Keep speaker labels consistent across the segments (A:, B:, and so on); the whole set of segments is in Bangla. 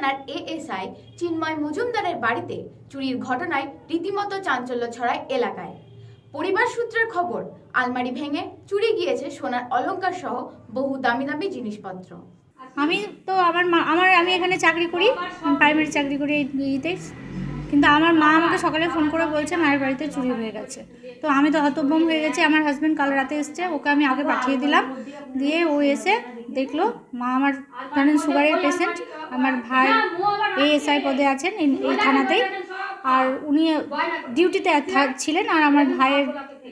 A: থানার এএসআই চিন্ময় মজুমদারের বাড়িতে চুরির ঘটনায় রীতিমতো চাঞ্চল্য ছড়ায় এলাকায়। পরিবার সূত্রের খবর, আলমারি ভেঙে চুরি গিয়েছে সোনার অলংকার সহ বহু দামি দামি জিনিসপত্র।
B: আমি তো আমি এখানে চাকরি করি, প্রাইমারি চাকরি করি এইতে, কিন্তু আমার মা আমাকে সকালে ফোন করে বলছে মায়ের বাড়িতে চুরি হয়ে গেছে। তো আমি তো হতভম্ব হয়ে গেছি। আমার হাজব্যান্ড কাল রাতে এসছে, ওকে আমি আগে পাঠিয়ে দিলাম, দিয়ে ও এসে দেখলো মা আমার জানেন সুগারের পেশেন্ট, আমার ভাই এএসআই পদে আছেন এই থানাতেই, আর উনি ডিউটিতে ছিলেন, আর আমার ভাইয়ের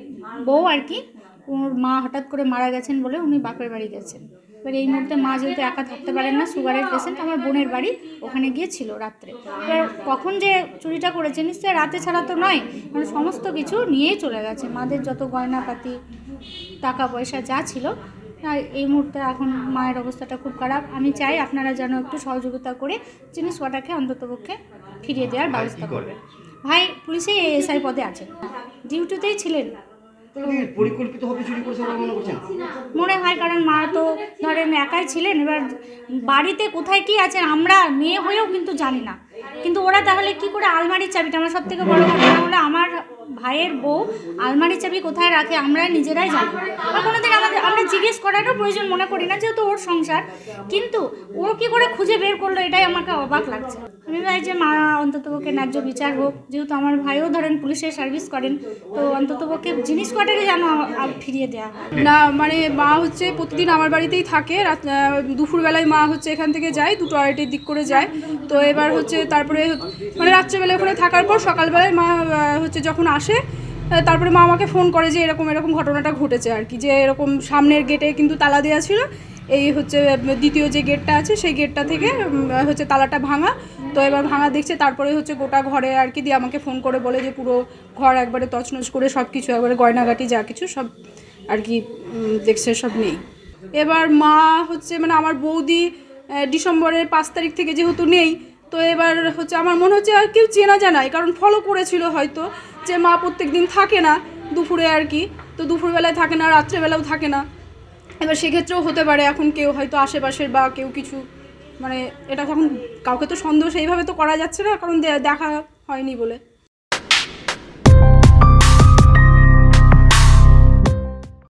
B: বউ আর কি, ওর মা হঠাৎ করে মারা গেছেন বলে উনি বাপের বাড়ি গেছেন। এবার এই মুহূর্তে মা যেহেতু একা থাকতে পারেন না, সুগারের পেশেন্ট, আমার বোনের বাড়ি ওখানে গিয়েছিল রাত্রে। এবার কখন যে চুরিটা করেছে নিশ্চয়ই রাতে ছাড়া তো নয়, মানে সমস্ত কিছু নিয়েই চলে গেছে, মাদের যত গয়নাপাতি টাকা পয়সা যা ছিল। এই মুহূর্তে এখন মায়ের অবস্থাটা খুব খারাপ। আমি চাই আপনারা যেন একটু সহযোগিতা করে জিনিস কটাকে অন্ততপক্ষে ফিরিয়ে দেওয়ার ব্যবস্থা করবেন। ভাই পুলিশে এএসআই পদে আছেন, ডিউটিতেই ছিলেন।
C: পরিকল্পিতভাবে চুরি করেছে বলে মনে করছেন?
B: মনে হয়, কারণ মা তো ধরেন একাই ছিলেন, এবার বাড়িতে কোথায় কি আছে আমরা মেয়ে হয়েও কিন্তু জানি না, কিন্তু ওরা তাহলে কি করে আলমারির চাবিটা, আমার সব থেকে বড় ঘটনা হলো আমার ভাইয়ের বউ আলমারির চাবি কোথায় রাখে আমরা নিজেরাই জানি, আর কোনোদিন আমরা জিজ্ঞেস করারও প্রয়োজন মনে করি না, যেহেতু ওর সংসার, কিন্তু ও কি করে খুঁজে বের করলো এটাই আমাকে অবাক লাগছে। আমি ভাই যে মা অন্ততপক্ষে ন্যায্য বিচার হোক, যেহেতু আমার ভাইও ধরেন পুলিশের সার্ভিস করেন, তো অন্ততপক্ষে জিনিস কটাকে যেন ফিরিয়ে দেওয়া হয়।
D: না মানে মা হচ্ছে প্রতিদিন আমার বাড়িতেই থাকে, দুপুরবেলায় মা হচ্ছে এখান থেকে যায়, 2-2:30 দিক করে যায়। তো এবার হচ্ছে তারপরে মানে রাত্রেবেলা ওখানে থাকার পর সকালবেলায় মা হচ্ছে যখন আসে, তারপরে মা আমাকে ফোন করে যে এরকম এরকম ঘটনাটা ঘটেছে আর কি, যে এরকম সামনের গেটে কিন্তু তালা দেওয়া ছিল, এই হচ্ছে দ্বিতীয় যে গেটটা আছে সেই গেটটা থেকে হচ্ছে তালাটা ভাঙা। তো এবার ভাঙা দেখছে, তারপরে হচ্ছে গোটা ঘরে আর কি, দিয়ে আমাকে ফোন করে বলে যে পুরো ঘর একবারে তছনছ করে সব কিছু একবারে গয়নাগাটি যা কিছু সব আর কি দেখছে, সব নেই। এবার মা হচ্ছে মানে আমার বৌদি ডিসেম্বরের 5 তারিখ থেকে যেহেতু নেই, তো এবার হচ্ছে আমার মনে হচ্ছে আর কেউ চেনা জানাই, কারণ ফলো করেছিল হয়তো যে মা প্রত্যেক দিন থাকে না দুপুরে আর কি, তো দুপুরবেলায় থাকে না, রাত্রেবেলাও থাকে না। এবার সেক্ষেত্রেও হতে পারে এখন কেউ হয়তো আশেপাশের বা কেউ কিছু, মানে এটা এখন কাউকে তো সন্দেহ সেইভাবে তো করা যাচ্ছে না, কারণ দেখা হয়নি বলে।